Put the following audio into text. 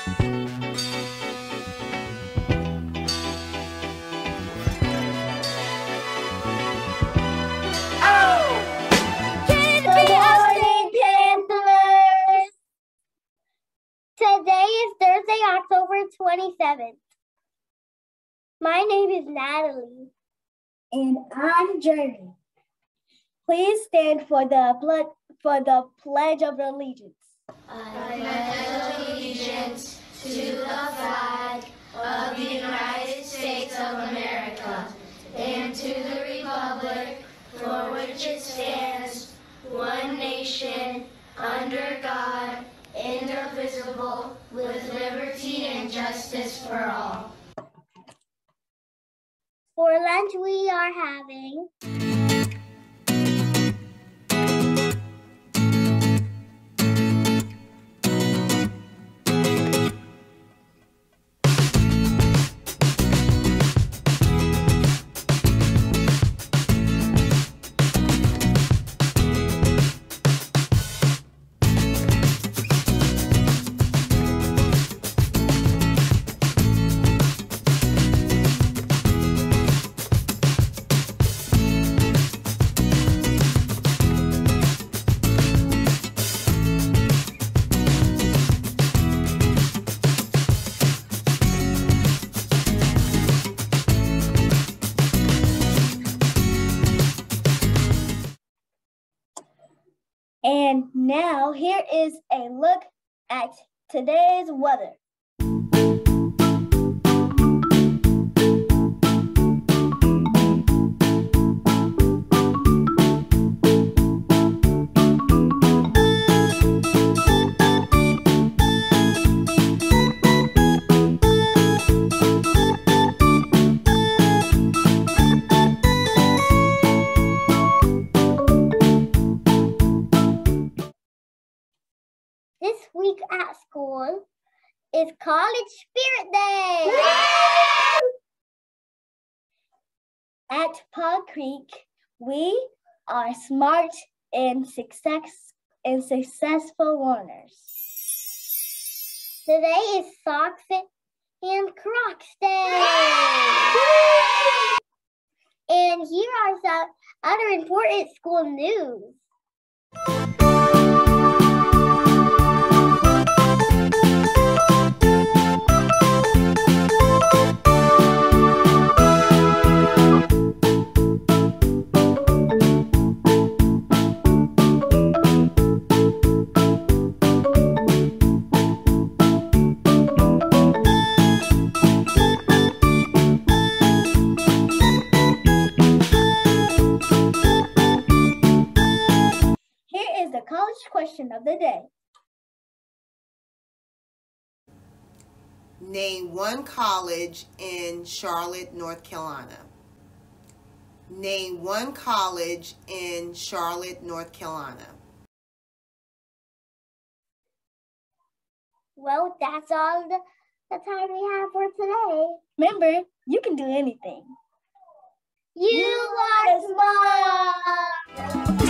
Today is Thursday, October 27th. My name is Natalie. And I'm Jeremy. Please stand for the Pledge of Allegiance. I pledge allegiance to the flag of the United States of America and to the republic for which it stands, one nation, under God, indivisible, with liberty and justice for all. For lunch, we are having And now here is a look at today's weather. this week at school is College Spirit Day. At Paw Creek, we are smart and successful learners. Today is Socks and Crocs Day. And here are some other important school news. College question of the day. Name one college in Charlotte, North Carolina. Name one college in Charlotte, North Carolina. Well, that's all the time we have for today. Remember, you can do anything. You are smart!